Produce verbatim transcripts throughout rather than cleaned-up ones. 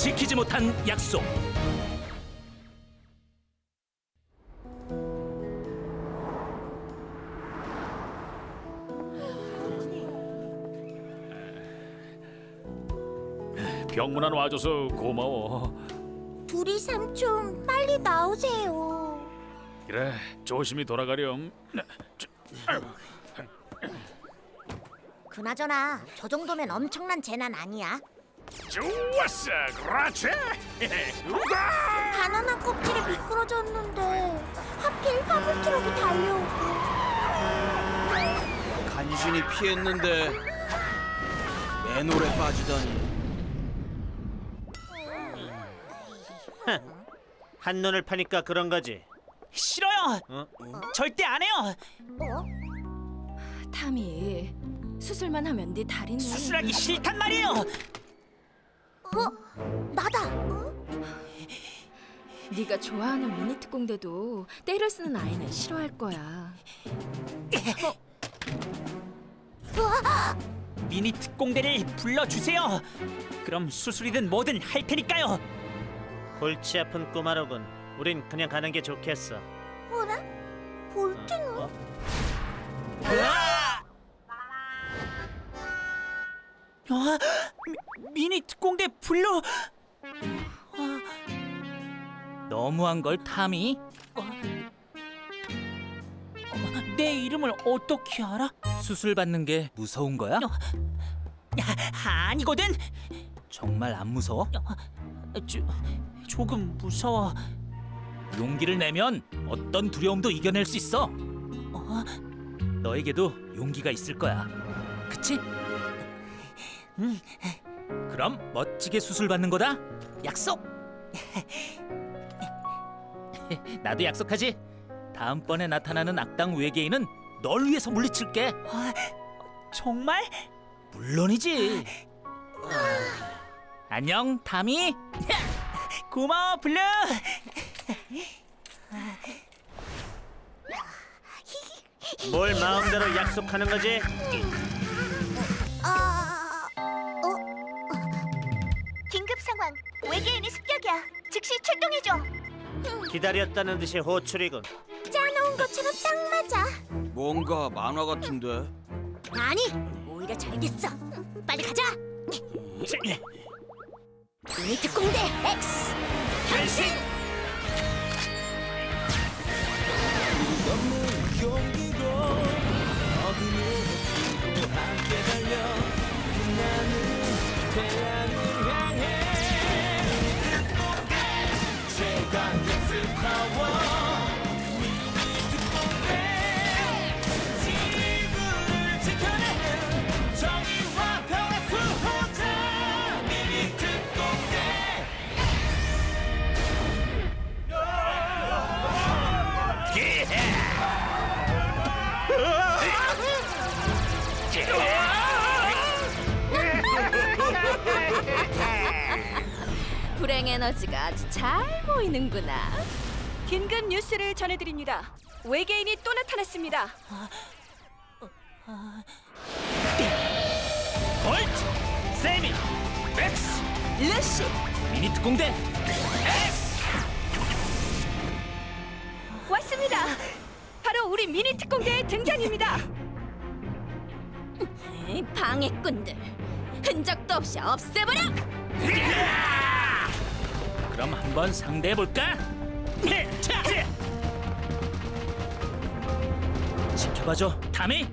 지키지 못한 약속. 병문안 와줘서 고마워. 둘이 삼촌 빨리 나오세요. 그래, 조심히 돌아가렴. 그나저나 저 정도면 엄청난 재난 아니야? 좋았어, 그렇지. 바나나 껍질이 미끄러졌는데 하필 화물 트럭이 달려오고. 간신히 피했는데 맨홀에 빠지다니. 한눈을 파니까 그런 거지. 싫어요. 어? 절대 안 해요. 어? 타미, 수술만 하면 네 다리는... 수술하기 싫단 말이에요. 어? 나다. 어? 네가 좋아하는 미니 특공대도 때를 쓰는 아이는 싫어할 거야. 으아! 미니 특공대를 불러주세요. 그럼 수술이든 뭐든 할 테니까요. 골치 아픈 꼬마로군. 우린 그냥 가는 게 좋겠어. 뭐라? 볼트는? 어? 으아! 어? 미, 미니 특공대 불러... 너무한 걸 타미. 어? 내 이름을 어떻게 알아? 수술 받는 게 무서운 거야? 아니거든. 정말 안 무서워? 조, 조금 무서워. 용기를 내면 어떤 두려움도 이겨낼 수 있어. 어? 너에게도 용기가 있을 거야. 그치? 응. 그럼 멋지게 수술 받는 거다. 약속. 나도 약속하지. 다음번에 나타나는 악당 외계인은 널 위해서 물리칠게. 어, 정말? 물론이지. 안녕, 타미. 고마워, 블루. 뭘 마음대로 약속하는 거지? 아... 어? 긴급 상황. 외계인이 습격이야. 즉시 출동해줘. 기다렸다는 듯이 호출이군. 짜놓은 것처럼 딱 맞아. 뭔가 만화 같은데. 아니, 오히려 잘 됐어. 빨리 가자. 미니 특공대 X 변신. 용기로 어둠을 뚫고 함께 달려 빛나는 태양을 향해 특공대 최강 엑스 파워 미니 특공대 지구를 지켜내는 정의와 평화 수호자 미니 특공대. 불행 에너지가 아주 잘 모이는구나. 긴급 뉴스를 전해드립니다. 외계인이 또 나타났습니다. 볼트, 세미, 맥스, 루시, 미니 특공대 X. 왔습니다. 바로 우리 미니 특공대의 등장입니다. 방해꾼들, 흔적도 없이 없애버려! 그럼 한번 상대해볼까? 지켜봐줘, 타미.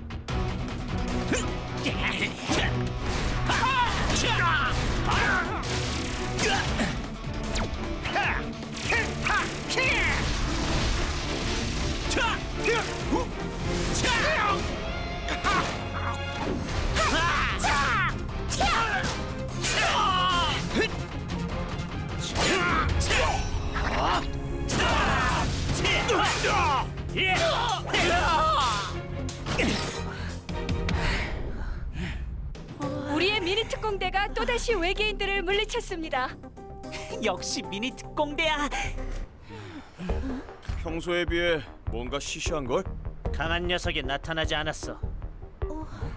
우리의 미니 특공대가 또다시 외계인들을 물리쳤습니다. 역시 미니 특공대야. 평소에 비해 뭔가 시시한걸? 강한 녀석이 나타나지 않았어.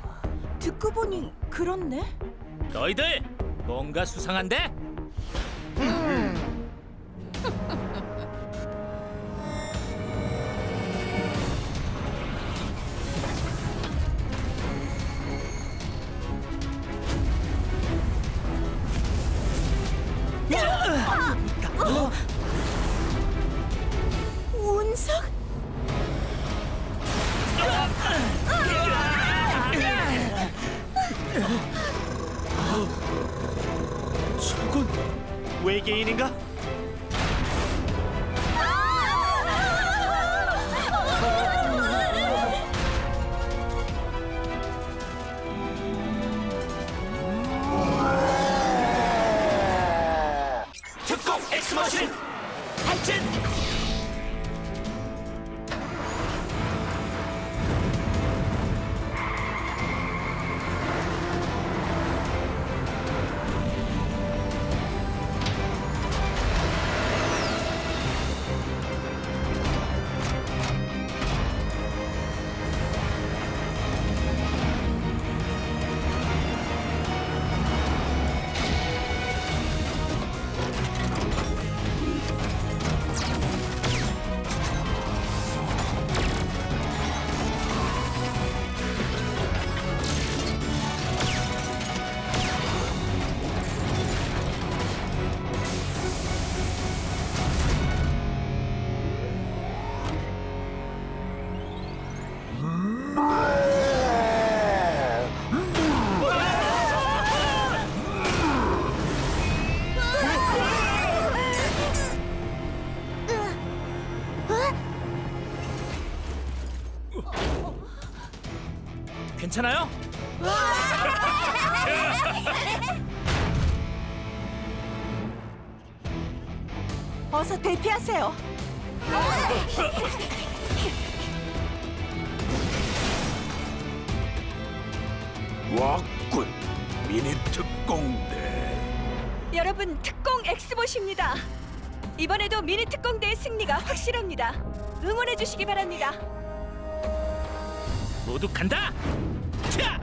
듣고 보니 그렇네. 너희들 뭔가 수상한데? 운석? 저건 외계인인가? 특공 엑스머신 발진. 괜찮아요? 어서 대피하세요. 왔군 미니 특공대. 여러분, 특공 엑스봇입니다. 이번에도 미니 특공대의 승리가 확실합니다. 응원해 주시기 바랍니다. 모두 간다. 자!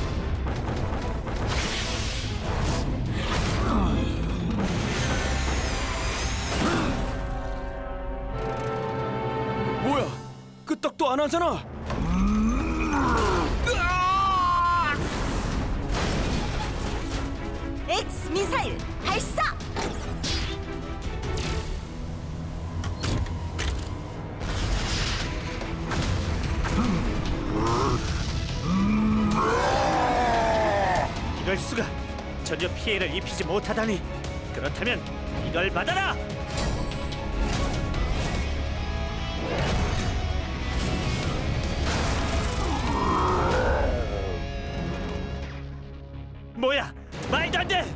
뭐야? 끄떡도 안 하잖아. 엑스 미사일 발사! 이럴 수가. 전혀 피해를 입히지 못하다니. 그렇다면 이걸 받아라. 뭐야? 말도 안 돼.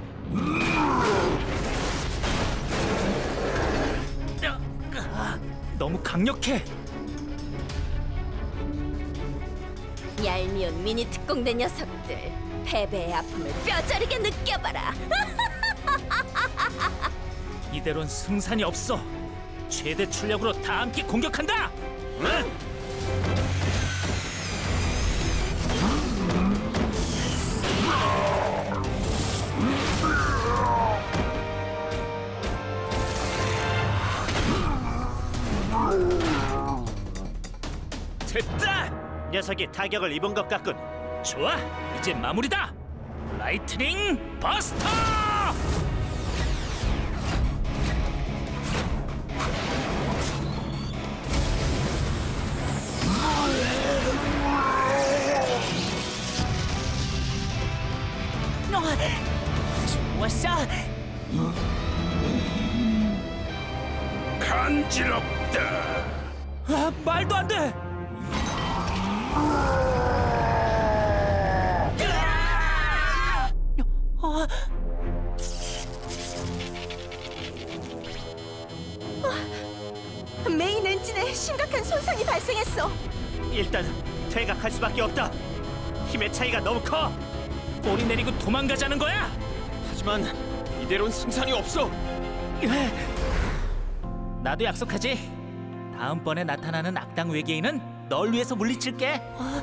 너무 강력해. 얄미운 미니 특공대 녀석들, 패배의 아픔을 뼈저리게 느껴봐라. 이대로는 승산이 없어. 최대 출력으로 다 함께 공격한다. 응? 됐다. 녀석이 타격을 입은 것 같군. 좋아, 이제 마무리다. 라이트닝 버스터! 좋았어. 간지럽다. 아, 말도 안 돼. 메인 엔진에 심각한 손상이 발생했어. 일단 퇴각할 수밖에 없다. 힘의 차이가 너무 커. 꼬리 내리고 도망가자는 거야? 하지만 이대로는 승산이 없어. 나도 약속하지. 다음번에 나타나는 악당 외계인은 널 위해서 물리칠게.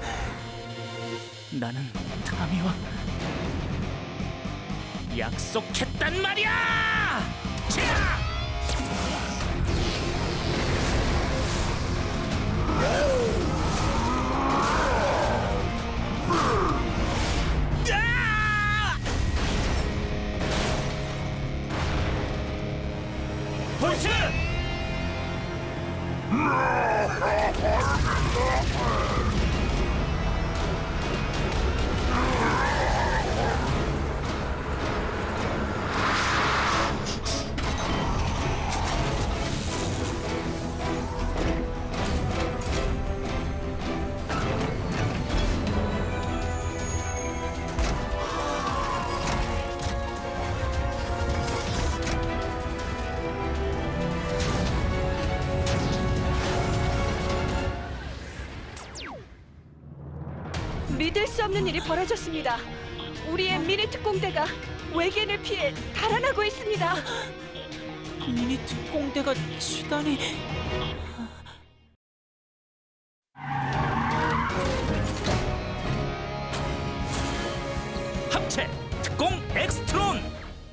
나는 타미와 약속했단 말이야. 폴츠! 믿을 수 없는 일이 벌어졌습니다. 우리의 미니 특공대가 외계인을 피해 달아나고 있습니다. 미니 특공대가 치다니. 합체 특공 엑스트론.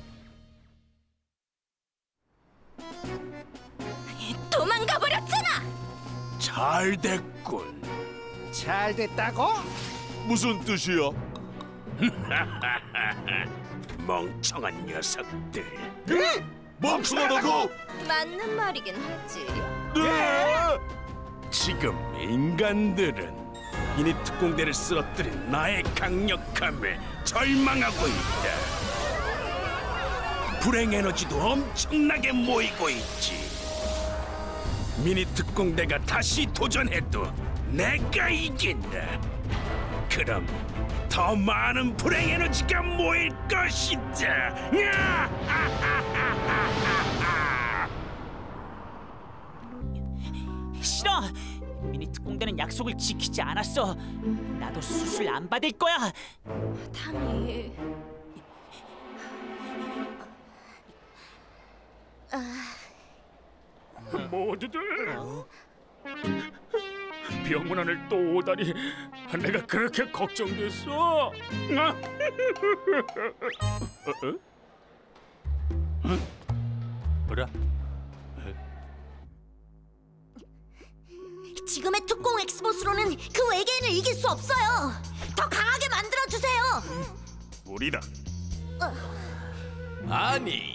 도망가 버렸잖아. 잘 됐군. 잘 됐다고? 무슨 뜻이야? 멍청한 녀석들. 멍청하다고? 맞는 말이긴 하지. 네. 지금 인간들은 미니 특공대를 쓰러뜨린 나의 강력함에 절망하고 있다. 불행 에너지도 엄청나게 모이고 있지. 미니 특공대가 다시 도전해도 내가 이긴다. 그럼 더 많은 불행 에너지가 모일 것이다. 싫어. 미니 특공대는 약속을 지키지 않았어. 나도 수술 안 받을 거야. 타미. 모두들 병원 안을 또 오다니 내가 그렇게 걱정됐어. 어? 어? 뭐라? 지금의 특공 엑스보스로는 그 외계인을 이길 수 없어요. 더 강하게 만들어 주세요. 우리다. 아니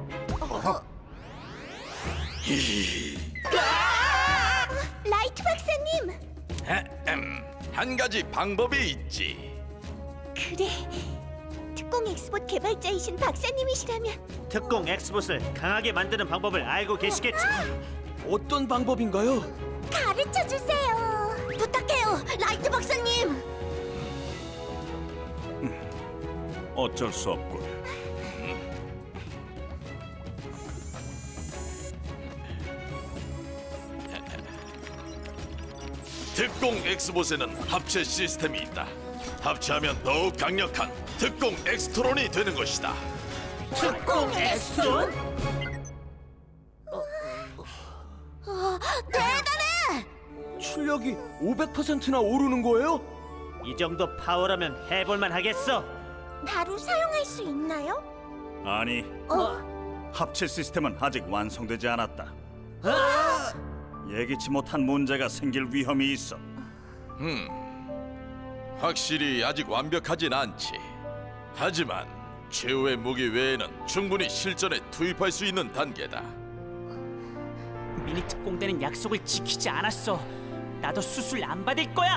라이트 박사님. 한 가지 방법이 있지. 그래. 특공 엑스봇 개발자이신 박사님이시라면. 특공 엑스봇을 강하게 만드는 방법을 알고 계시겠지. 어떤 방법인가요? 가르쳐 주세요. 부탁해요, 라이트 박사님. 어쩔 수 없군. 특공 엑스봇에는 합체 시스템이 있다. 합체하면 더욱 강력한 특공 엑스트론이 되는 것이다. 특공 엑스트론? 어, 대단해! 출력이 오백 퍼센트나 오르는 거예요? 이 정도 파워라면 해볼만 하겠어. 바로 사용할 수 있나요? 아니, 어? 합체 시스템은 아직 완성되지 않았다. 예기치 못한 문제가 생길 위험이 있어. 음, 확실히 아직 완벽하진 않지. 하지만 최후의 무기 외에는 충분히 실전에 투입할 수 있는 단계다. 미니 특공대는 약속을 지키지 않았어. 나도 수술 안 받을 거야.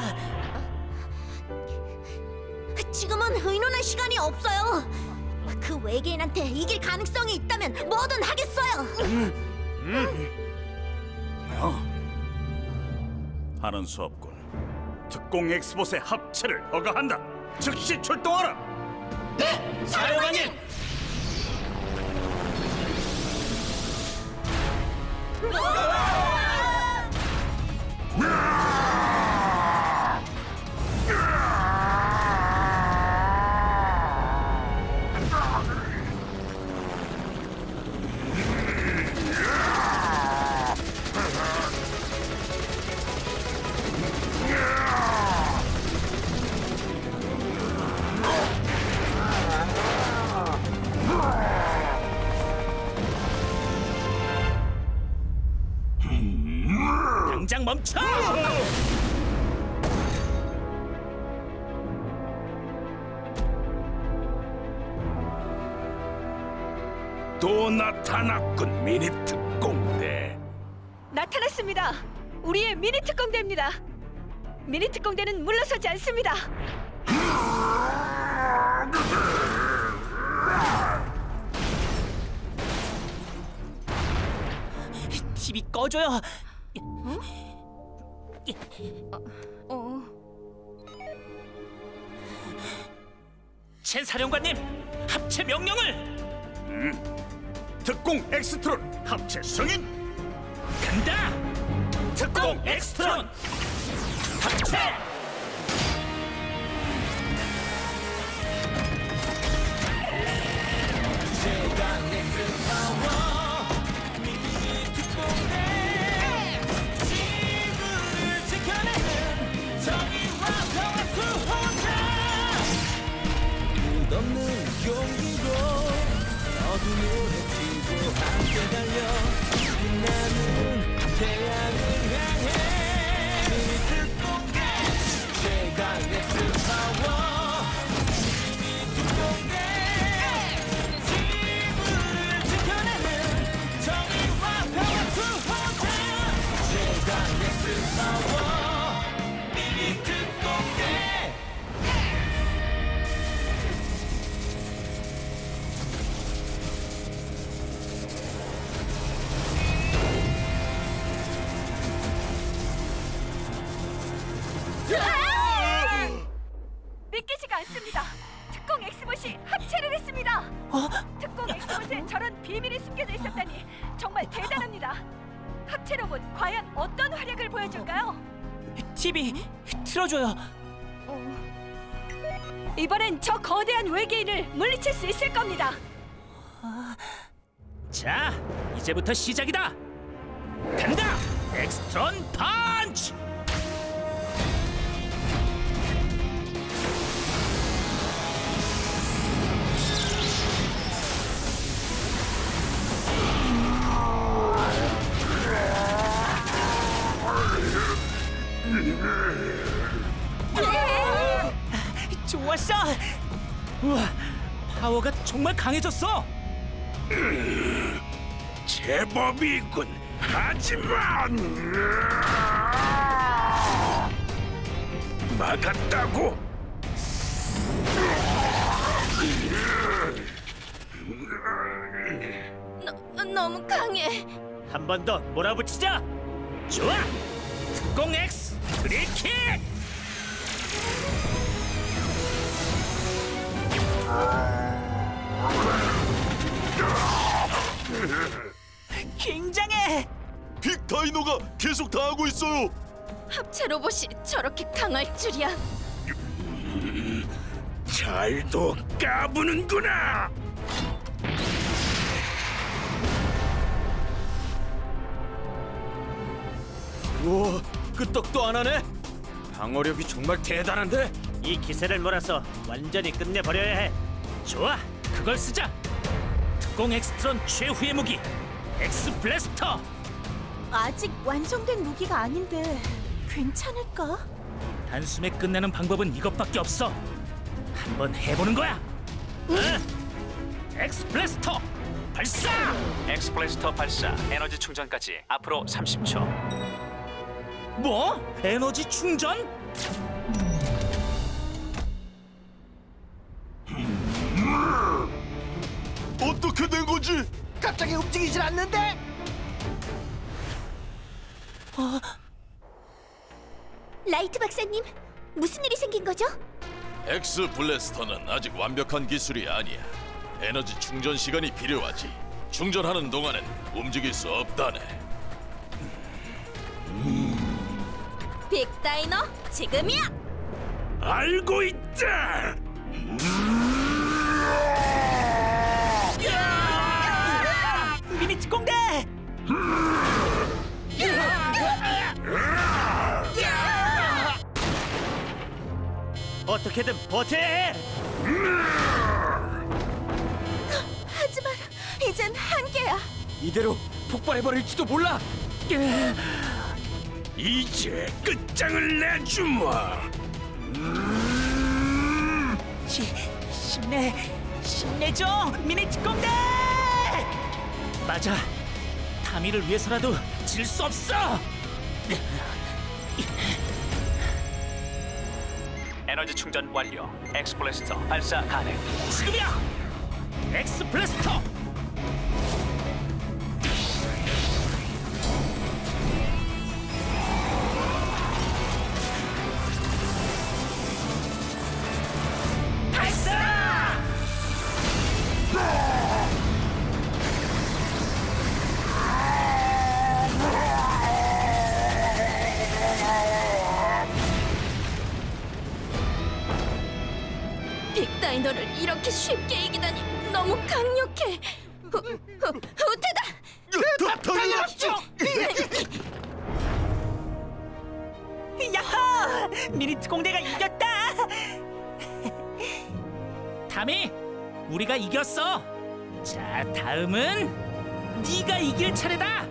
지금은 의논할 시간이 없어요. 그 외계인한테 이길 가능성이 있다면 뭐든 하겠어요. 어? 하는 수 없군. 특공 엑스봇의 합체를 허가한다. 즉시 출동하라. 네, 사령관님. 당장 멈춰! 또 나타났군, 미니 특공대. 나타났습니다. 우리의 미니 특공대입니다. 미니 특공대는 물러서지 않습니다. 티비 꺼줘요. 어. 첸 사령관님, 합체 명령을! 특공 엑스트론 합체 승인. 간다! 특공 엑스트론! 합체! 믿기지가 않습니다. 특공 엑스봇이 합체를 했습니다. 특공 엑스봇에 저런 비밀이 숨겨져 있었다니 정말 대단합니다. 합체 로봇 과연 어떤 활약을 보여줄까요? 티비 틀어줘요. 이번엔 저 거대한 외계인을 물리칠 수 있을 겁니다. 자, 이제부터 시작이다! 간다! 엑스트론 펀치! 좋았어. 우와, 파워가 정말 강해졌어! 제법이군. 하지만 막았다고. 너, 너무 강해. 한 번 더 몰아붙이자. 좋아! 특공 X 드릴킥! 굉장해. 빅다이노가 계속 당하고 있어요. 합체 로봇이 저렇게 강할 줄이야. 잘도 까부는구나. 우와, 끄떡도 안 하네. 방어력이 정말 대단한데? 이 기세를 몰아서 완전히 끝내버려야 해. 좋아, 그걸 쓰자! 특공 엑스트론 최후의 무기 엑스 블래스터! 아직 완성된 무기가 아닌데 괜찮을까? 단숨에 끝내는 방법은 이것밖에 없어. 한번 해보는 거야. 응? 엑스 블래스터 발사! 엑스플래스터 발사. 에너지 충전까지 앞으로 삼십 초. 뭐? 에너지 충전? 어떻게 된 거지? 갑자기 움직이질 않는데? 라이트 박사님, 무슨 일이 생긴 거죠? 엑스 블래스터는 아직 완벽한 기술이 아니야. 에너지 충전 시간이 필요하지. 충전하는 동안엔 움직일 수 없다네. 빅다이노, 지금이야! 알고 있다. 미니 특공대. 어떻게든 버텨야 해. 하지만 이젠 한계야. 이대로 폭발해버릴지도 몰라. 이제 끝장을 내주마. 시, 힘내, 힘내줘, 미니 특공대! 맞아. 타미를 위해서라도 질 수 없어. 에너지 충전 완료. 엑스플래스터 발사 가능. 지금이야. 엑스플래스터. 빅다이너를 이렇게 쉽게 이기다니 너무 강력해. 후, 후, 후퇴다. 당연하죠. 야호! 미니 특공대가 이겼다. 타미, 우리가 이겼어. 자, 다음은 네가 이길 차례다.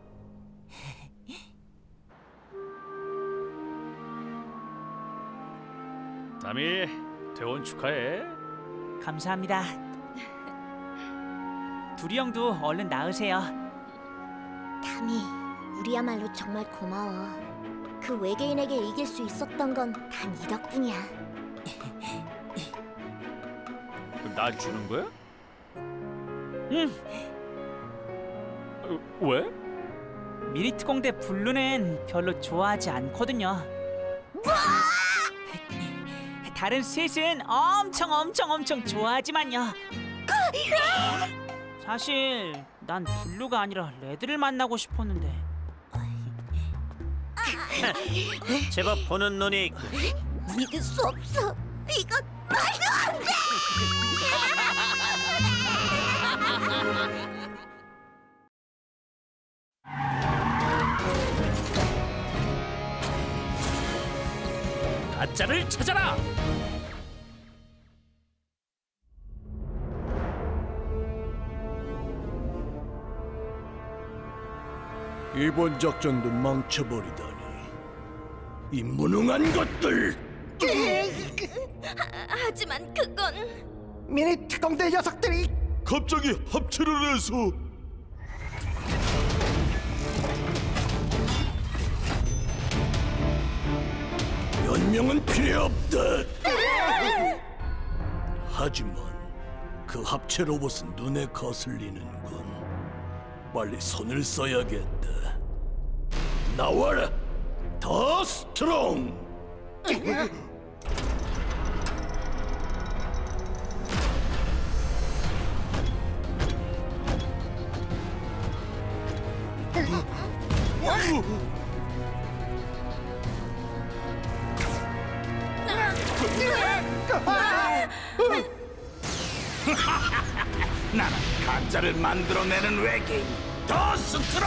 타미, 퇴원 축하해. 감사합니다. 두리 형도 얼른 나으세요. 타미, 우리야말로 정말 고마워. 그 외계인에게 이길 수 있었던 건 다 네 덕분이야. 날 주는 거야? 응. 어, 왜? 미니 특공대 블루는 별로 좋아하지 않거든요. 다른 셋은 엄청 엄청 엄청 좋아하지만요. 사실 난 블루가 아니라 레드를 만나고 싶었는데. 제법 보는 눈이 있고. 믿을 수 없어. 이건 말도 안 돼. 가짜를 찾아라. 이번 작전도 망쳐버리다니. 이 무능한 것들. 하지만 그건 미니 특공대 녀석들이 갑자기 합체를 해서 연명은 필요 없다. 하지만 그 합체 로봇은 눈에 거슬리는군. 빨리 손을 써야겠다. 나와라, 더 스트롱. 나는 가짜를 만들어내는 외계인 더 스트롱.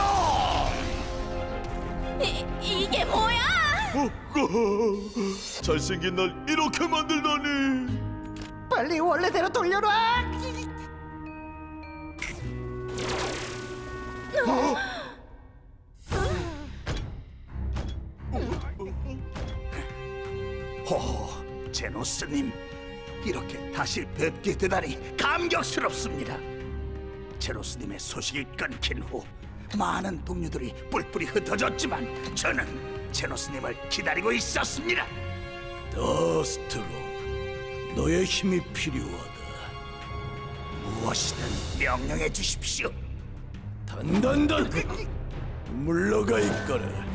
이, 이게 뭐야? 어, 어, 잘생긴 날 이렇게 만들다니. 빨리 원래대로 돌려놔. 호, 제노스님, 이렇게 다시 뵙게 되다니 감격스럽습니다. 제노스님의 소식이 끊긴 후 많은 동료들이 뿔뿔이 흩어졌지만 저는 제노스님을 기다리고 있었습니다. 더스트롱, 너의 힘이 필요하다. 무엇이든 명령해 주십시오. 단단단 물러가 있거라.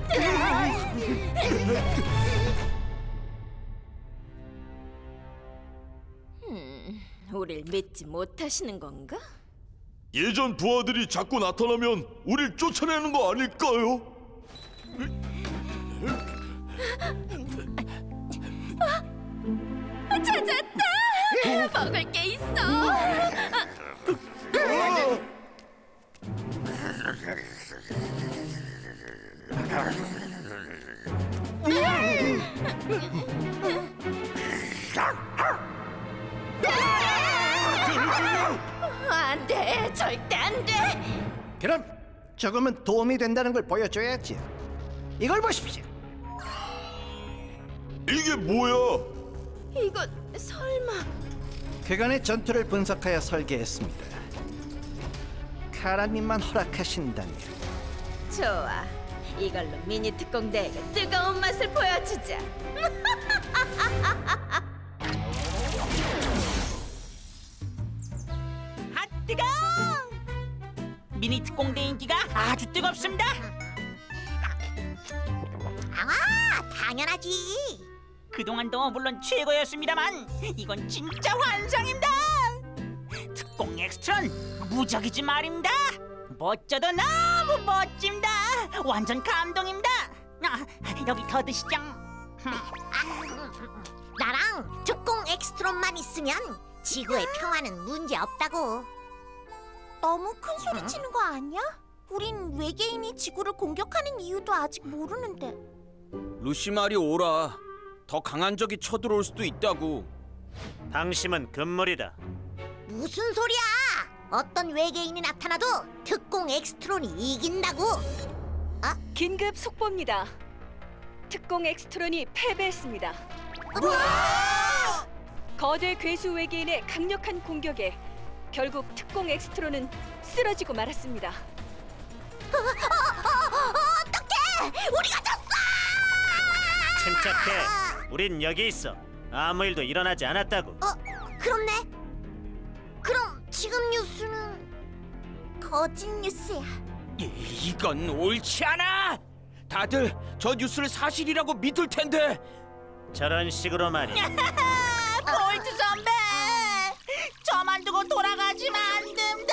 음, 우릴 믿지 못하시는 건가? 예전 부하들이 자꾸 나타나면 우릴 쫓아내는 거 아닐까요? 찾았다! 먹을 게 있어! 안 돼! 절대 안 돼! 그럼 조금은 도움이 된다는 걸 보여줘야지. 이걸 보십시오. 이게 뭐야? 이건 설마 그간의 전투를 분석하여 설계했습니다. 카라님만 허락하신다면. 좋아. 이걸로 미니 특공대에게 뜨거운 맛을 보여주자. 아 뜨거! 미니 특공대 인기가 아주 뜨겁습니다. 아, 당연하지. 그동안도 물론 최고였습니다만 이건 진짜 환상입니다. 특공 엑스트론 무적이지 말입니다. 멋져도 너무 멋집니다. 완전 감동입니다. 아, 여기 더 드시죠. 나랑 특공 엑스트론만 있으면 지구의 평화는 문제 없다고. 너무 큰 소리 치는 거 아니야? 우린 외계인이 지구를 공격하는 이유도 아직 모르는데. 루시 말이 오라. 더 강한 적이 쳐들어올 수도 있다고. 방심은 금물이다. 무슨 소리야? 어떤 외계인이 나타나도 특공 엑스트론이 이긴다고. 긴급 속보입니다. 특공 엑스트론이 패배했습니다. 거대 괴수 외계인의 강력한 공격에 결국 특공 엑스트론은 쓰러지고 말았습니다. 어, 어, 어, 어떡해! 우리가 졌어! 침착해. 우린 여기 있어. 아무 일도 일어나지 않았다고. 어, 그렇네. 그럼 지금 뉴스는 거짓 뉴스야. 이, 이건 옳지 않아. 다들 저 뉴스를 사실이라고 믿을 텐데. 저런 식으로 말이야. 볼트 선배, 저만 두고 돌아가지면 안 됩니다.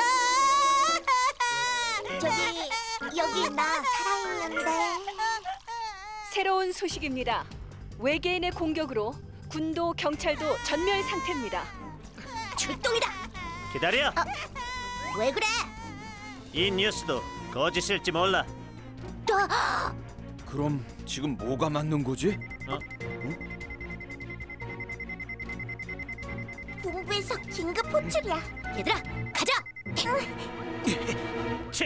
저기 여기 나 살아있는데. 새로운 소식입니다. 외계인의 공격으로 군도 경찰도 전멸 상태입니다. 출동이다. 기다려. 어, 왜 그래? 이 뉴스도 거짓일지 몰라. 어, 그럼 지금 뭐가 맞는 거지? 어? 본부에서 긴급 호출이야. 얘들아, 가자. 치.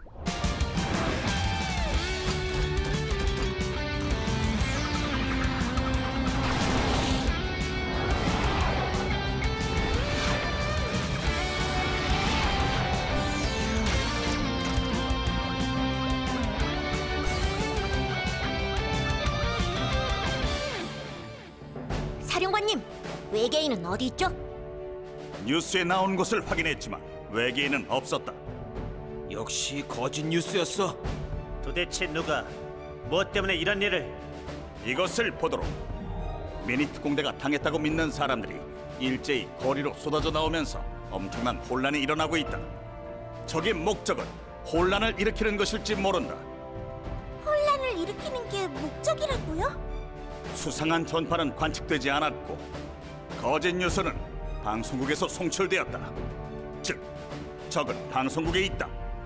사령관님, 외계인은 어디 있죠? 뉴스에 나온 것을 확인했지만 외계인은 없었다. 역시 거짓 뉴스였어. 도대체 누가 무엇 때문에 이런 일을? 이것을 보도록. 미니 특공대가 당했다고 믿는 사람들이 일제히 거리로 쏟아져 나오면서 엄청난 혼란이 일어나고 있다. 적의 목적은 혼란을 일으키는 것일지 모른다. 혼란을 일으키는 게 목적이라고요? 수상한 전파는 관측되지 않았고 거짓 뉴스는 방송국에서 송출되었다. 즉, 적은 방송국에 있다.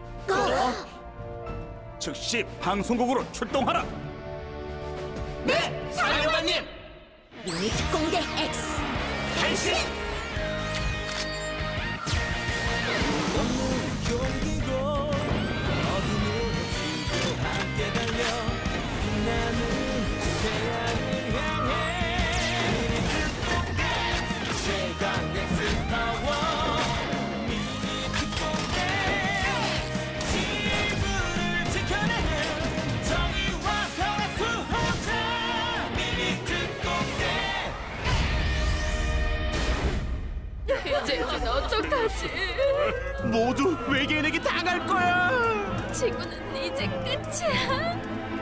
즉시 방송국으로 출동하라. 네, 사령관님. 미니 특공대 X 변신! 이제 이제 어떡하지? 모두 외계인에게 당할 거야. 지구는 이제 끝이야.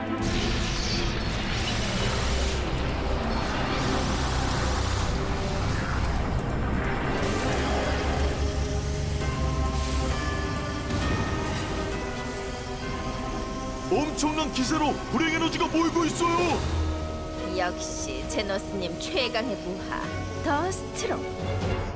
엄청난 기세로 불행 에너지가 모이고 있어요. 역시 제노스님 최강의 부하 더 스트롱.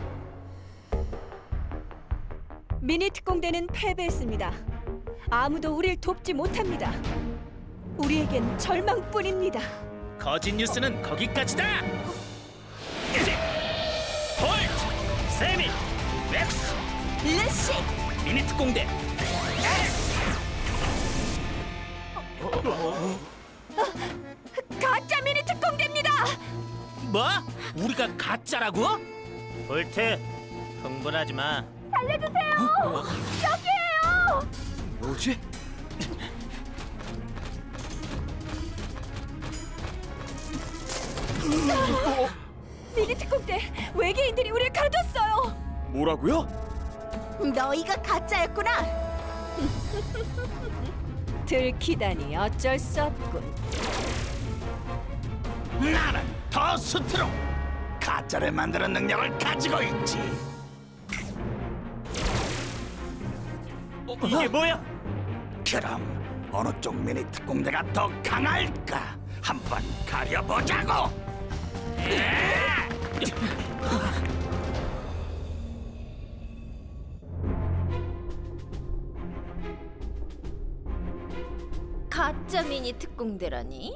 미니 특공대는 패배했습니다. 아무도 우릴 돕지 못합니다. 우리에겐 절망뿐입니다. 거짓 뉴스는 거기까지다. 이제 볼트, 세미, 렉스, 루시. 미니 특공대. 뭐? 우리가 가짜라고? 볼트, 흥분하지 마. 살려주세요. 여기에요. 뭐지? 미니특공대 외계인들이 우리를 가뒀어요. 뭐라고요? 너희가 가짜였구나. 들키다니 어쩔 수 없군. 나는 더 스트롱 가짜를 만드는 능력을 가지고 있지. 어, 이게 뭐야? 그럼 어느 쪽 미니 특공대가 더 강할까 한번 가려보자고. 가짜 미니 특공대라니?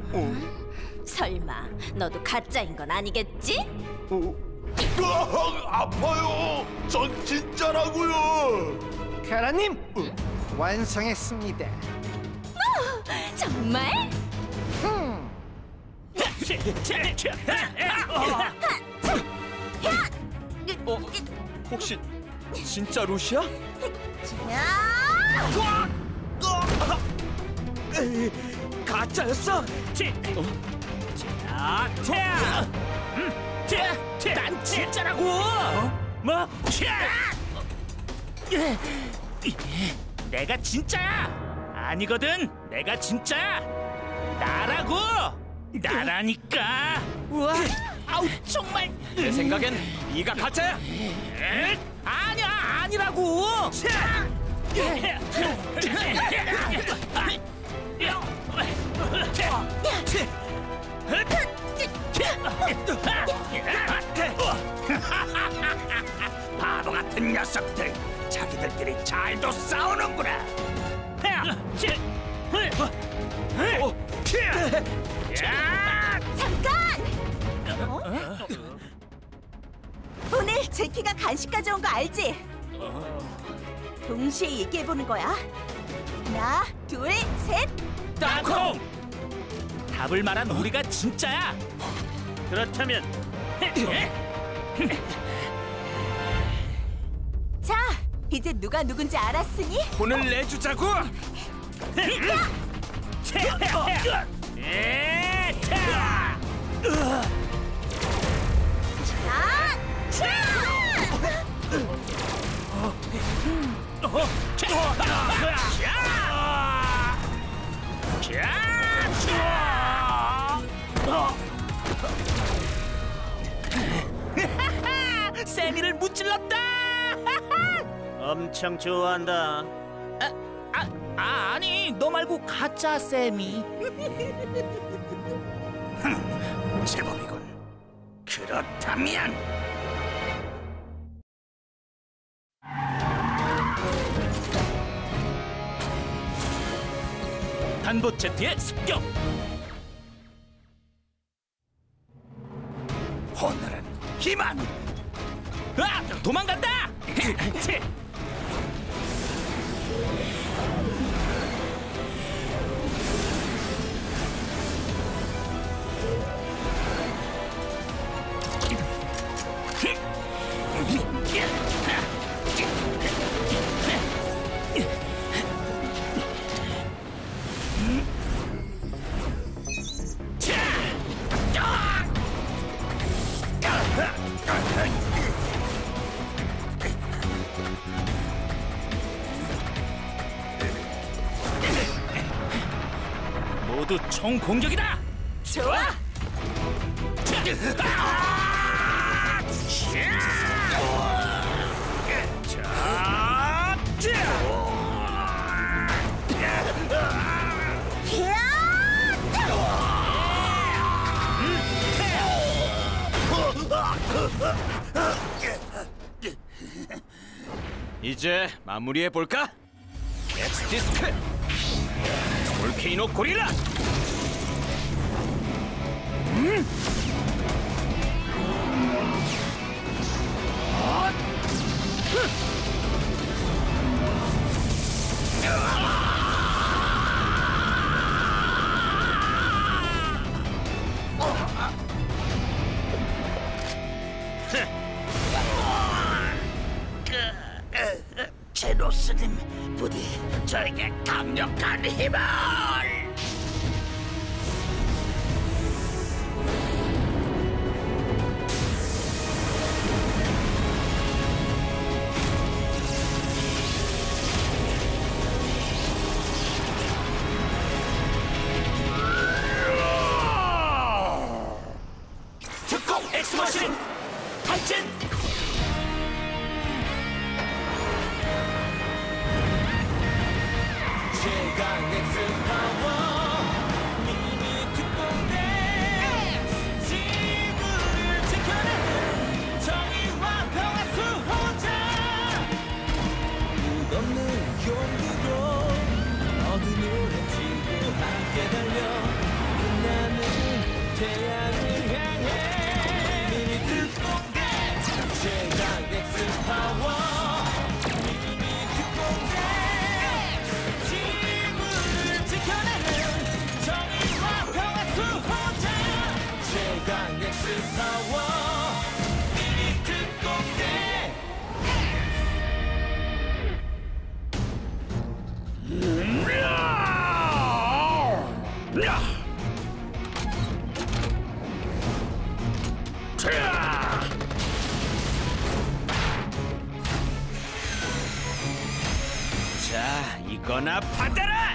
설마 너도 가짜인 건 아니겠지? 으악, 아파요. 전 진짜라고요. 카라님 완성했습니다. 정말? 어, 혹시 진짜 루시야? 가짜였어? 난 진짜라고. 뭐? 내가 진짜야. 아니거든. 내가 진짜야. 나라고. 나라니까. 우와. 아우 정말. 내 생각엔 네가 가짜야. 아니야 아니라고. 바보 같은 녀석들, 자기들끼리 잘도 싸우는구나. 잠깐! 오늘 제키가 간식 가져온 거 알지? 동시에 얘기해보는 거야. 하나, 둘, 셋. 땅콩. 답을 말한 우리가 진짜야. 그렇다면 자, 이제 누가 누군지 알았으니? 혼을 내주자고. 세미를 무찔렀다. 엄청 좋아한다. 아, 아, 아 아니 너 말고 가짜 세미. 제법이군. 그렇다면 단보 제트의 습격. 오늘은 희망. 아, 도망간다. 모두 총 공격이다. 좋아. 이제 마무리해 볼까? 엑스 디스크, 볼케이노 고릴라. 음? 제노스님, 부디 저에게 강력한 힘을! 특공 엑스머신 발진! 최강 엑스 파워 미니 특공대 지구를 지켜내는 정의와 평화 수호자 끝없는 용기로 어둠을 헤치고 함께 달려 빛나는 태양을 향해 미니 특공대 최강 엑스 파워 자, 이거나 받아라!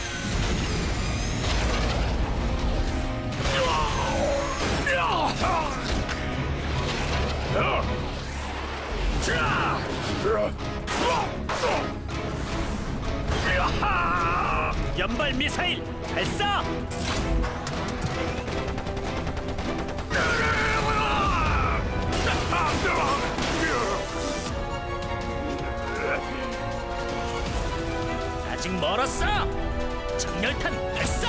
연발 미사일 발사! 아직 멀었어. 정렬탄 발사!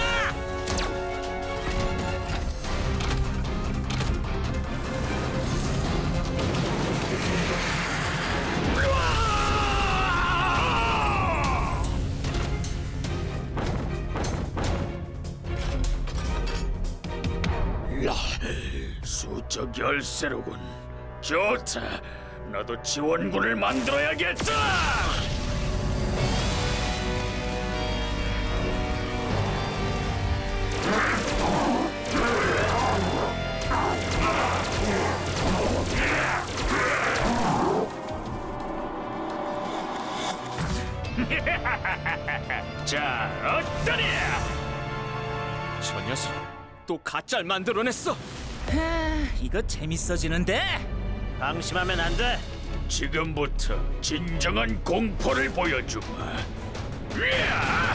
라, 수적 열쇠로군. 좋다. 나도 지원군을 만들어야겠다. 자, 어떠냐? 저 녀석 또 가짜를 만들어냈어. 하, 이거 재밌어지는데? 방심하면 안 돼. 지금부터 진정한 공포를 보여주마. 으아!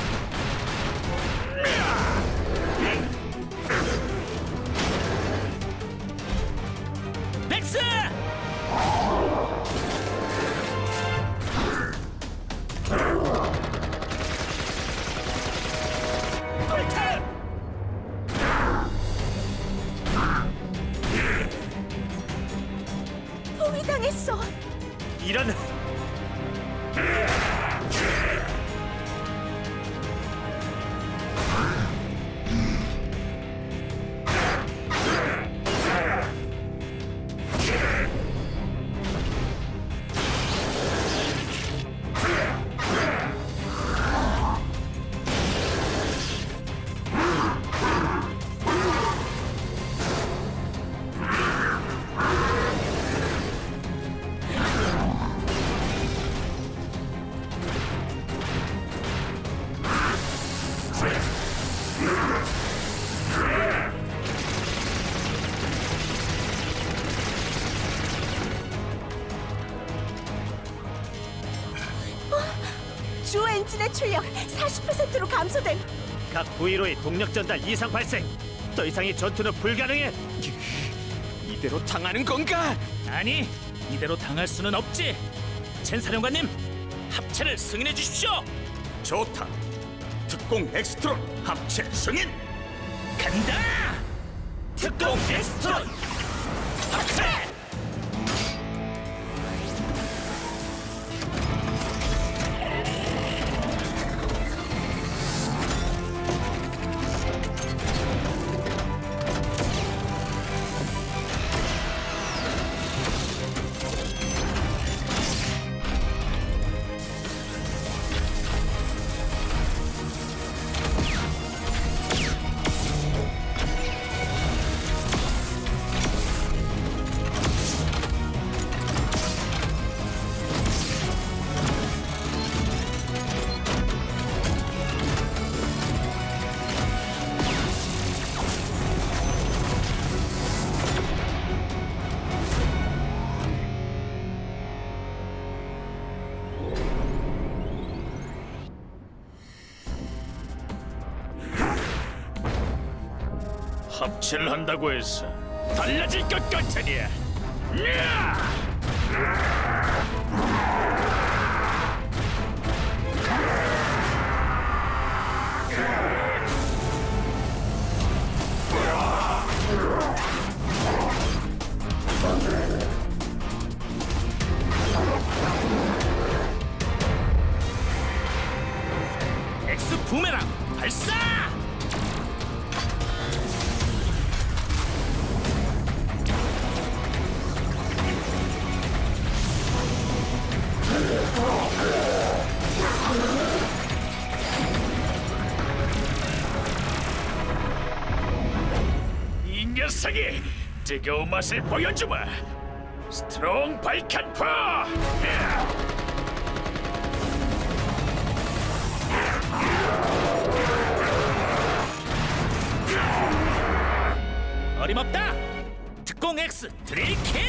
백스! 포위당했어. 이런 주 엔진의 출력 사십 퍼센트로 감소됨. 각 부위로의 동력 전달 이상 발생. 더 이상의 전투는 불가능해. 이대로 당하는 건가? 아니, 이대로 당할 수는 없지. 젠 사령관님, 합체를 승인해 주십시오. 좋다. 특공 엑스트론 합체 승인. 간다. 특공 엑스트론 합체. 합체를 한다고 해서 달라질 것 같으니. 야! 엑스 부메랑 발사! 이 녀석이 뜨거운 맛을 보여주마. 스트롱 발칸포. 어림없다! 특공 X 드릴킥!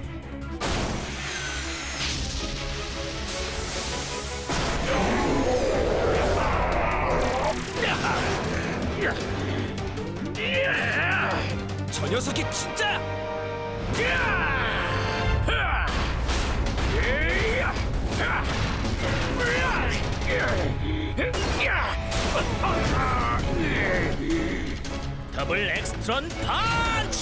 저 녀석이 진짜! 더블 엑스트론 펀치!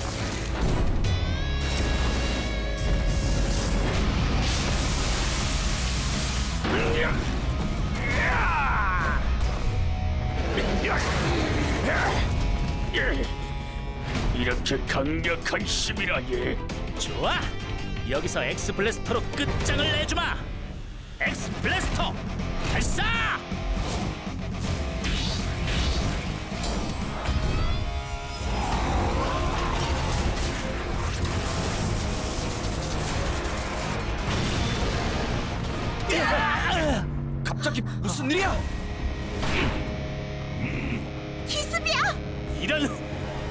이렇게 강력한 힘이라니. 좋아! 여기서 엑스 블래스터로 끝장을 내주마! 엑스 블래스터 발사! 갑자기 무슨 일이야? 기습이야! 이런...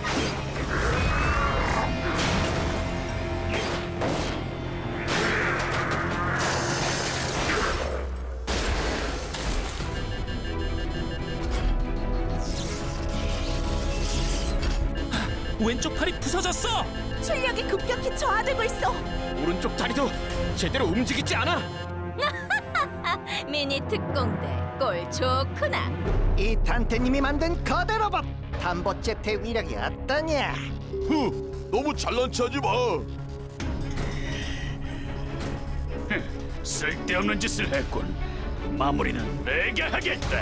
왼쪽 팔이 부서졌어! 출력이 급격히 저하되고 있어. 오른쪽 다리도 제대로 움직이지 않아. 미니 특공대 꼴 좋구나. 이 단테님이 만든 거대 로봇 단보제트의 위력이 어떠냐? 후, 너무 잘난 체하지 마. 쓸데없는 짓을 했군. 마무리는 내가 하겠다.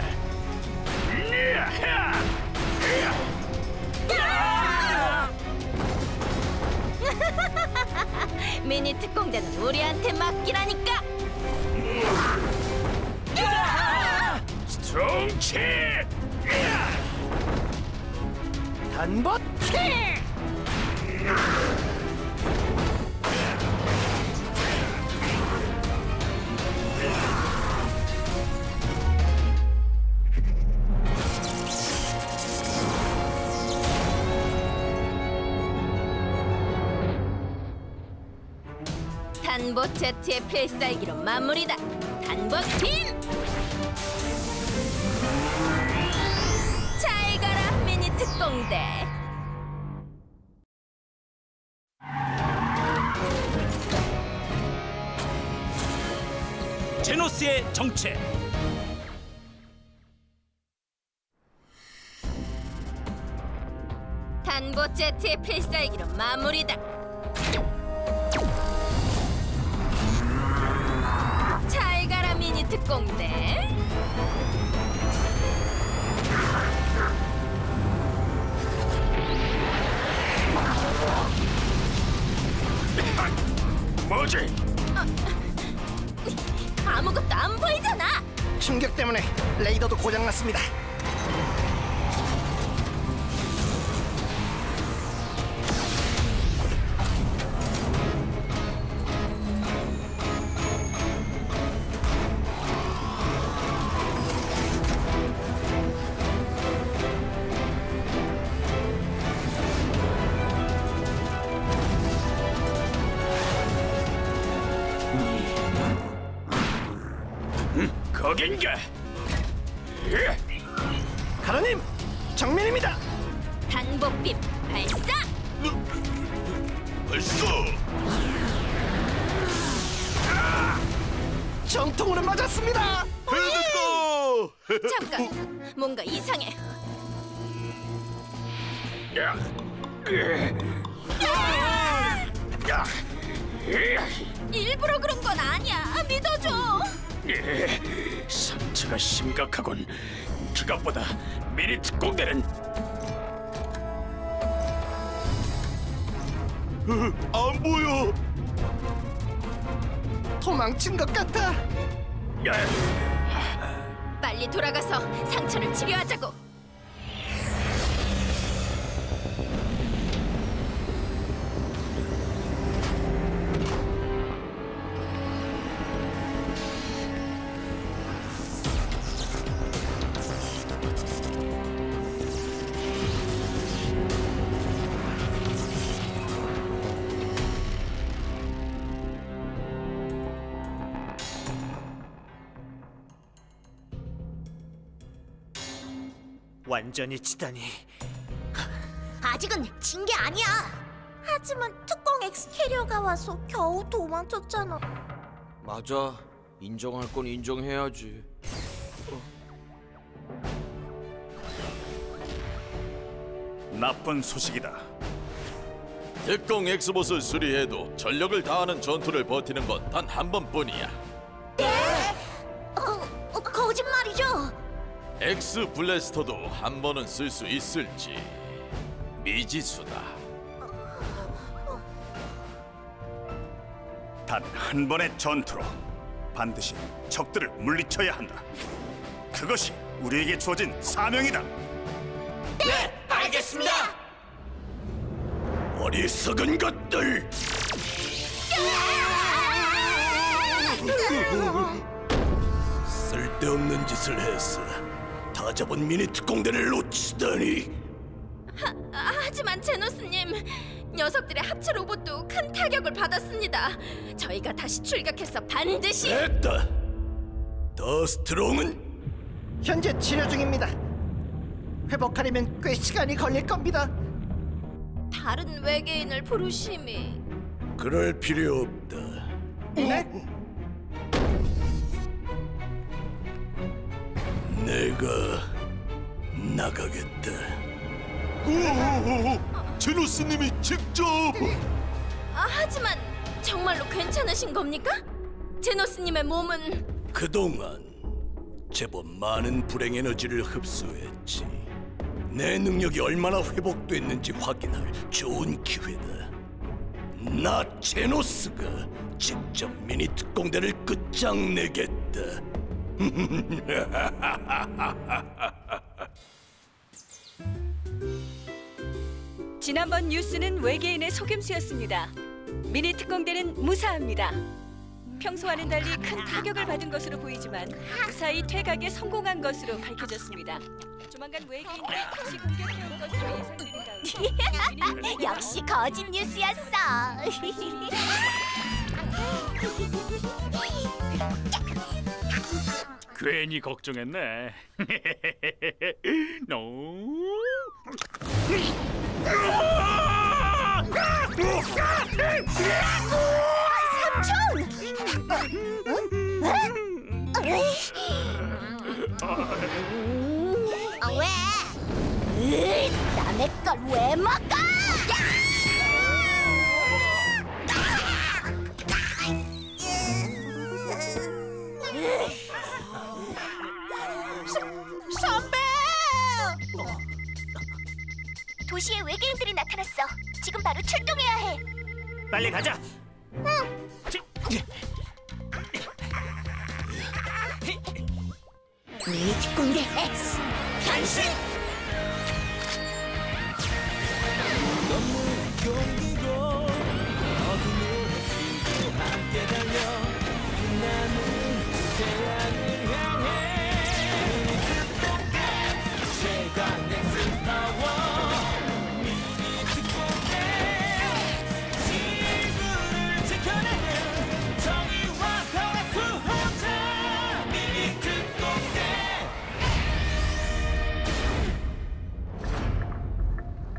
미니 특공대는 우리한테 맡기라니까. 스트롱 킥! 단보 킥! 단보 제트의 필살기로 마무리다. 단보 팀! 잘 가라 미니 특공대. 제노스의 정체. 단보 제트의 필살기로 마무리다. 잘 가라 미니 특공대. 뭐지? 어, 아무것도 안 보이잖아. 충격 때문에 레이더도 고장났습니다. 거긴가? 가라님, 정면입니다. 당복빔 발사! 발사! 정통으로 맞았습니다. 헤드고! 잠깐, 뭔가 이상해. 일부러 그런 건 아니야. 믿어줘. 상처가 심각하군. 그것보다 미니 특공대는 안 보여. 도망친 것 같아. 빨리 돌아가서 상처를 치료하자고. 완전히 치다니. 아직은 진 게 아니야. 하지만 특공 X 캐리어가 와서 겨우 도망쳤잖아. 맞아. 인정할 건 인정해야지. 나쁜 소식이다. 특공 엑스봇을 수리해도 전력을 다하는 전투를 버티는 건 단 한 번뿐이야. 어, 어, 거짓말이죠? 엑스 블래스터도 한 번은 쓸 수 있을지 미지수다. 단 한 번의 전투로 반드시 적들을 물리쳐야 한다. 그것이 우리에게 주어진 사명이다. 네, 알겠습니다. 어리석은 것들. 쓸데없는 짓을 했어. 다 잡은 미니 특공대를 놓치다니. 하, 하지만 제노스님, 녀석들의 합체 로봇도 큰 타격을 받았습니다. 저희가 다시 출격해서 반드시... 됐다. 더 스트롱은? 현재 치료 중입니다. 회복하려면 꽤 시간이 걸릴 겁니다. 다른 외계인을 부르심이... 그럴 필요 없다. 네? 내가 나가겠다. 오, 제노스님이 직접. 아, 하지만 정말로 괜찮으신 겁니까? 제노스님의 몸은... 그동안 제법 많은 불행 에너지를 흡수했지. 내 능력이 얼마나 회복됐는지 확인할 좋은 기회다. 나 제노스가 직접 미니 특공대를 끝장내겠다. 지난번 뉴스는 외계인의 속임수였습니다. 미니 특공대는 무사합니다. 평소와는 달리 큰 타격을 받은 것으로 보이지만 무사히 퇴각에 성공한 것으로 밝혀졌습니다. 조만간 외계인들이 다시 공격해올 것으로 예상되는 가운데 역시 거짓 뉴스였어. 괜히 걱정했네. 노. 삼촌! 아, 왜? 으이, 남의 걸 왜 먹어? 선배! 도시에 외계인들이 나타났어. 지금 바로 출동해야 해. 빨리 가자. 응. 미니 특공대 X 변신! 너무 용기고 어둠을 헤치고 함께 달려 빛나는 태양을 향해 미니 특공대 최강 넥슨 파워 미니 특공대 지구를 지켜내는 정의와 평화 수호자 미니 특공대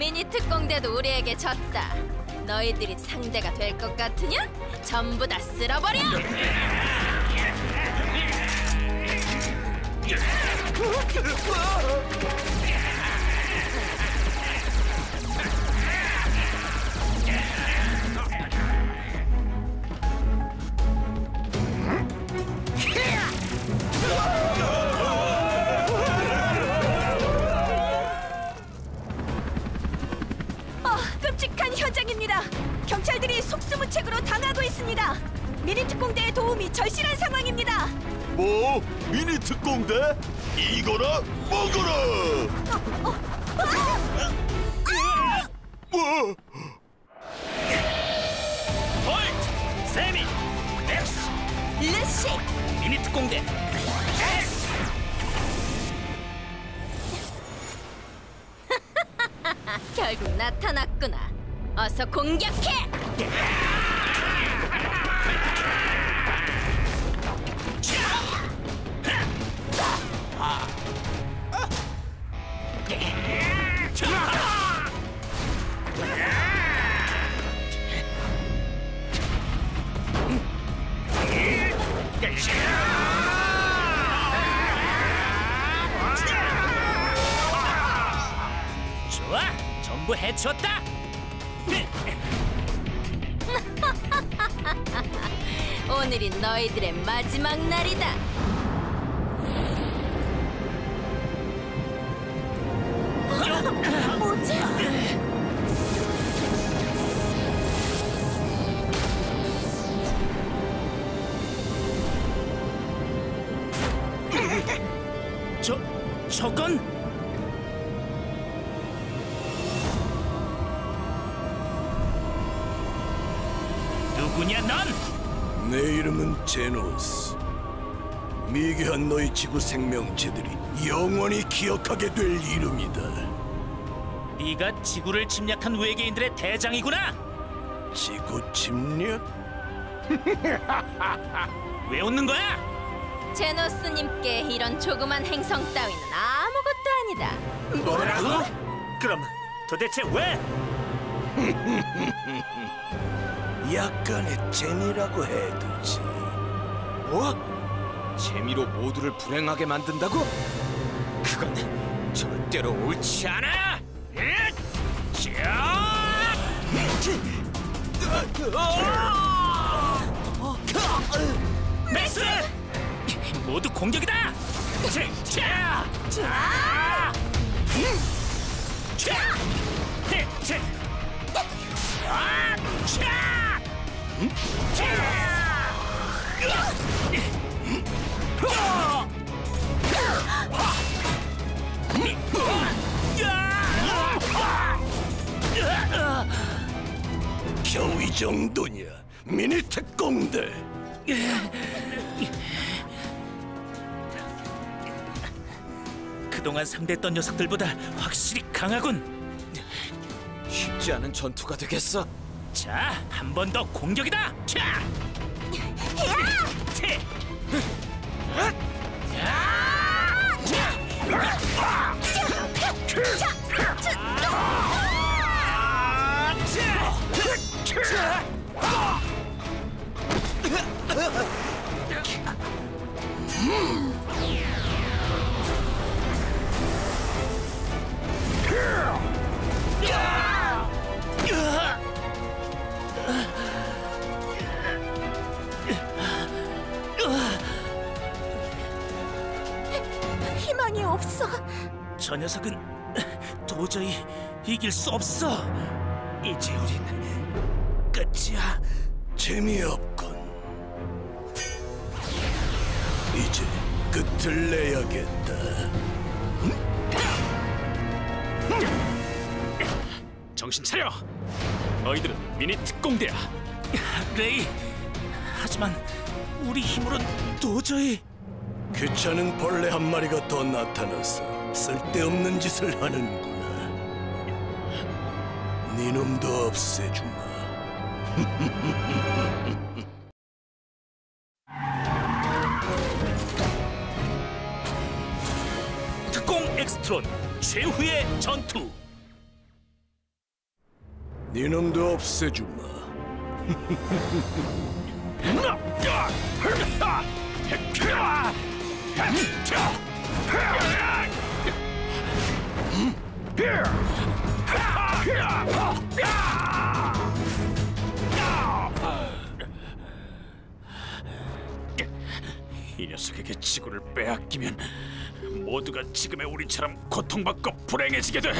미니 특공대도 우리에게 졌다. 너희들이 상대가 될 것 같으냐? 전부 다 쓸어버려! 어, 끔찍한 현장입니다. 경찰들이 속수무책으로 당하고 있습니다. 미니 특공대의 도움이 절실한 상황입니다. 뭐? 미니 특공대? 이거나 먹어라! 뭐? 볼트! 세미! 엑스! 루시! 미니 특공대! 엑스! 결국 나타났구나. 어서 공격해! 좋아! 전부 해치웠다! 오늘이 너희들의 마지막 날이다. 뭐지? 저... 저건... 누구냐 넌? 내 이름은 제노스. 미개한 너희 지구 생명체들이 영원히 기억하게 될 이름이다. 네가 지구를 침략한 외계인들의 대장이구나. 지구 침략? 왜 웃는 거야? 제노스님께 이런 조그만 행성 따위는 아무것도 아니다. 뭐라고? 그럼 도대체 왜? 약간의 재미라고 해두지. 뭐? 재미로 모두를 불행하게 만든다고? 그건 절대로 옳지 않아! 맥스! 모두 공격이다! 자! 자! 겨우 이 정도냐, 미니 특공대. 그동안 상대했던 녀석들보다 확실히 강하군. 쉽지 않은 전투가 되겠어. 자, 한 번 더 공격이다. 자! 치! 희망이 없어. 저 녀석은 도저히 이길 수 없어. 이제 우린 끝이야. 재미없군. 이제 끝을 내야겠다. 정신 차려. 너희들은 미니 특공대야. 레이, 하지만 우리 힘으론 도저히. 귀찮은 벌레 한 마리가 더 나타나서 쓸데없는 짓을 하는구나. 네 놈도 없애주마. 특공 엑스트론 최후의 전투. 니놈도 없애주마. 이 녀석에게 지구를 빼앗기면 모두가 지금의 우리처럼 고통받고 불행해지게 돼.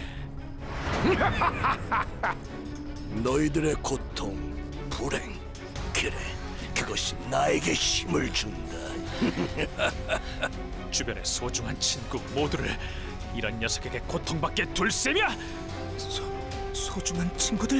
너희들의 고통, 불행, 그래, 그것이 나에게 힘을 준다. 주변의 소중한 친구 모두를 이런 녀석에게 고통받게 둘 셈이야. 소, 소중한 친구들?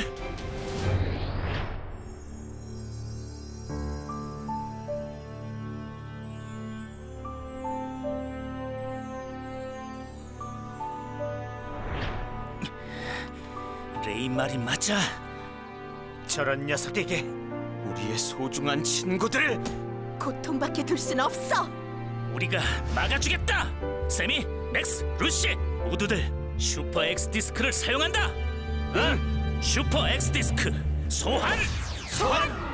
레이 말이 맞아. 저런 녀석에게 우리의 소중한 친구들을 고통받게 둘 순 없어. 우리가 막아주겠다. 세미, 맥스, 루시 모두들 슈퍼 X 디스크를 사용한다. 응, 슈퍼 X 디스크 소환. 소환.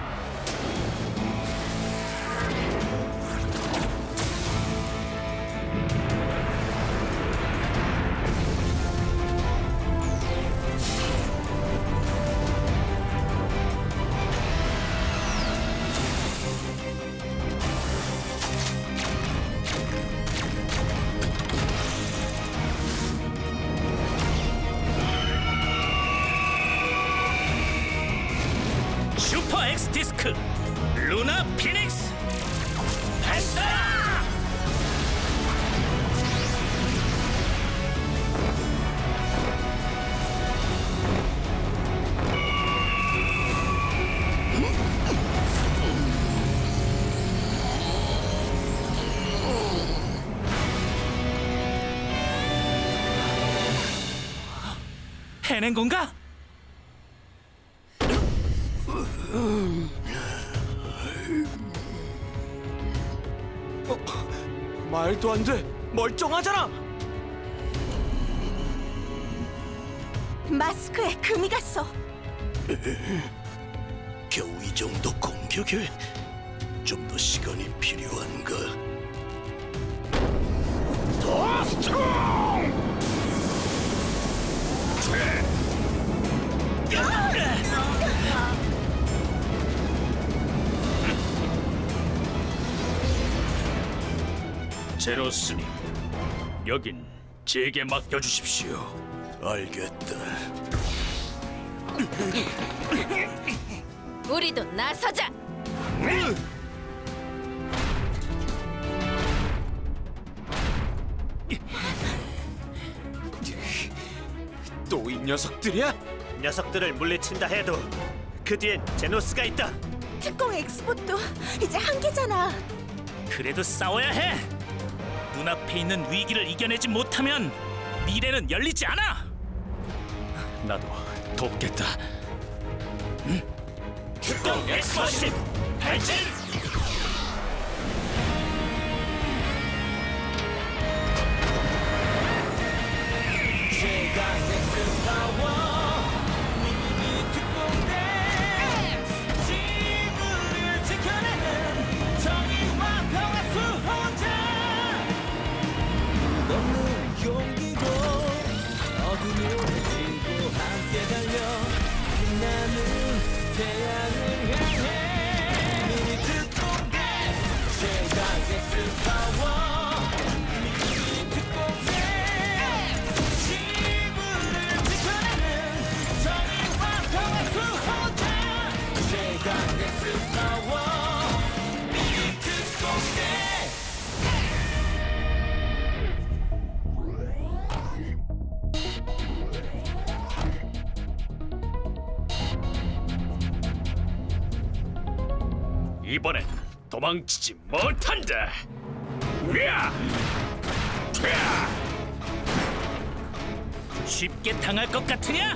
슈퍼 X 디스크 루나 피닉스 발사! 해낸 건가? 어, 말도 안 돼. 멀쩡하잖아. 마스크에 금이 갔어. 겨우 이 정도 공격에 좀 더 시간이 필요한가? 더 스트롱! 제로스님, 여긴 제게 맡겨주십시오. 알겠다. 우리도 나서자. 또 이 녀석들이야? 녀석들을 물리친다 해도 그 뒤엔 제노스가 있다. 특공 엑스봇도 이제 한계잖아. 그래도 싸워야 해. 눈앞에 있는 위기를 이겨내지 못하면 미래는 열리지 않아. 나도 돕겠다. 특공 엑스봇 발진! 용기로 어둠을 헤치고 함께 달려 빛나는 태양을 향해 미니 특공대 최강 엑스 파워 미니 특공대 지구를 지켜내는 정의와 평화 수호자 최강 엑스 파워 미니 특공대. 이번엔 도망치지 못한다. 으아! 으아! 쉽게 당할 것 같으냐?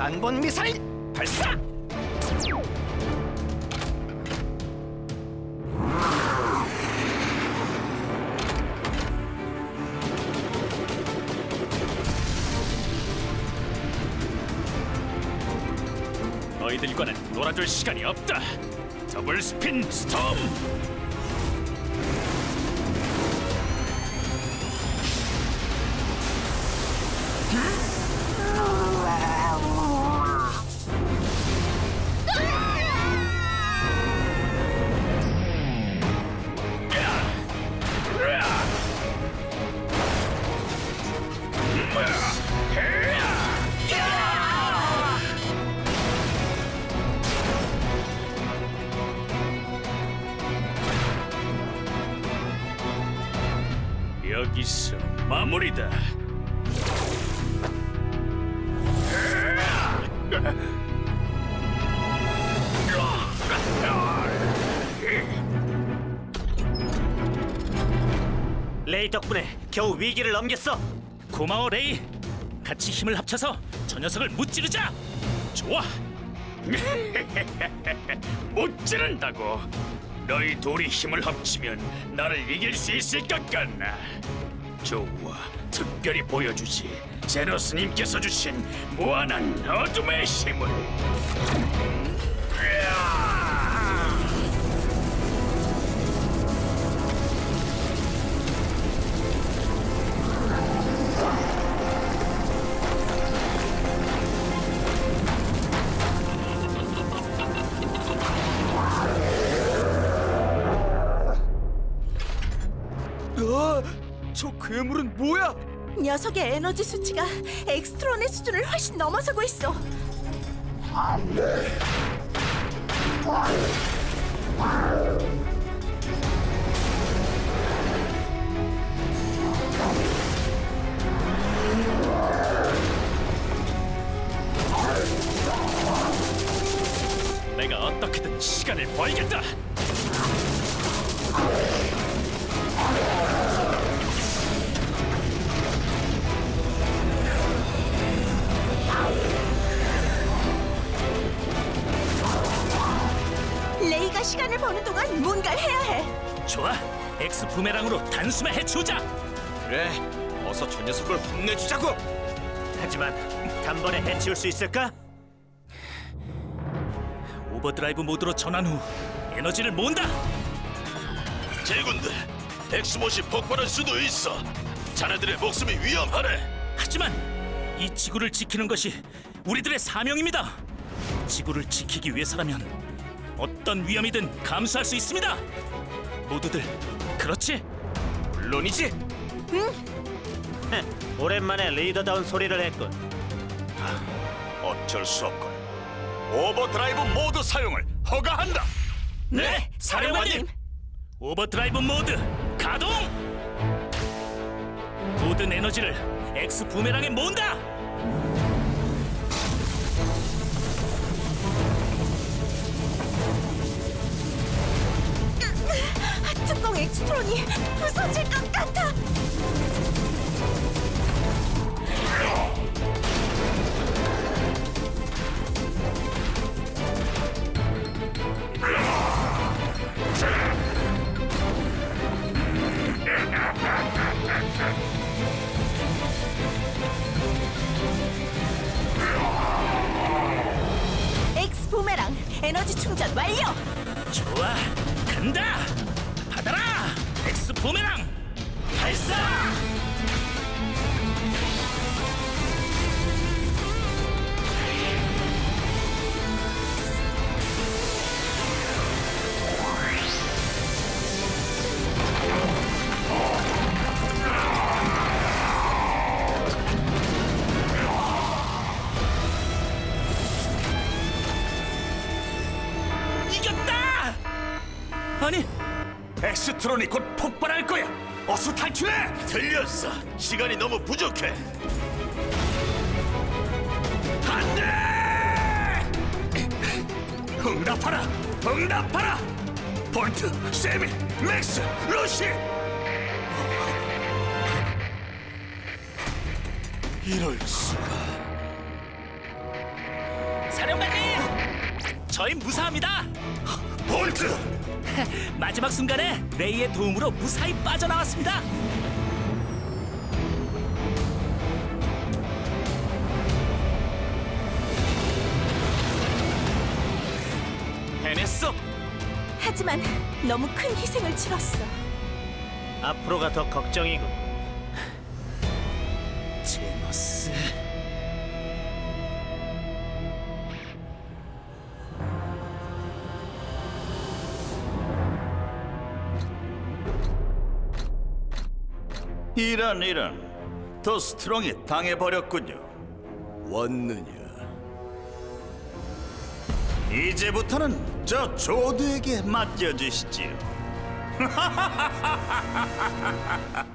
단본 미사일 발사! 너희들과는 놀아줄 시간이 없다. 더블 스핀 스톰. 여기서 마무리다. 레이 덕분에 겨우 위기를 넘겼어. 고마워 레이. 같이 힘을 합쳐서 저 녀석을 무찌르자. 좋아. 못 찌른다고? 너희 둘이 힘을 합치면 나를 이길 수 있을 것 같나? 좋아, 특별히 보여주지. 제너스님께서 주신 무한한 어둠의 힘을. 저 괴물은 뭐야? 녀석의 에너지 수치가 엑스트론의 수준을 훨씬 넘어서고 있어. 내가 어떻게든 시간을 벌겠다. 레이가 시간을 버는 동안 뭔가를 해야 해. 좋아, 엑스 부메랑으로 단숨에 해치우자. 그래, 어서 저 녀석을 혼내주자고. 하지만 단번에 해치울 수 있을까? 오버드라이브 모드로 전환 후 에너지를 모은다. 제군들, 엑스봇이 폭발할 수도 있어. 자네들의 목숨이 위험하네. 하지만 이 지구를 지키는 것이 우리들의 사명입니다. 지구를 지키기 위해서라면 어떤 위험이든 감수할 수 있습니다. 모두들 그렇지? 물론이지. 응. 오랜만에 리더다운 소리를 했군. 어쩔 수 없군. 오버드라이브 모드 사용을 허가한다. 네, 사령관님. 오버드라이브 모드 가동. 모든 에너지를 엑스 부메랑에 모은다. 특공 엑스트론이 부서질 것 같아. 엑스 부메랑 에너지 충전 완료. 좋아, 간다. 받아라, 엑스 부메랑 발사. 이겼다. 아니, 엑스트론이 곧 폭발할 거야. 어서 탈출해. 틀렸어. 시간이 너무 부족해. 안돼. 응답하라. 응답하라. 볼트, 세미, 맥스, 루시. 이럴 수가. 저희 무사합니다. 볼트! 마지막 순간에 레이의 도움으로 무사히 빠져나왔습니다. 해냈어. 하지만 너무 큰 희생을 치렀어. 앞으로가 더 걱정이고. 제노스. 이런 이런 더 스트롱이 당해버렸군요. 왔느냐? 이제부터는 저 조드에게 맡겨주시지요.